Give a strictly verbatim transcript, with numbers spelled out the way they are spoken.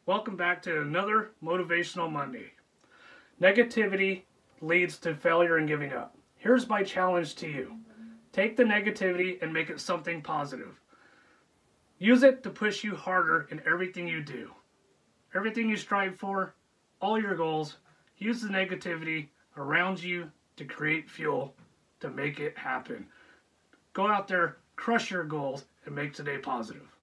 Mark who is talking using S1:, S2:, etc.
S1: Welcome back to another Motivational Monday. Negativity leads to failure and giving up. Here's my challenge to you. Take the negativity and make it something positive. Use it to push you harder in everything you do. Everything you strive for, all your goals, use the negativity around you to create fuel to make it happen. Go out there, crush your goals, and make today positive.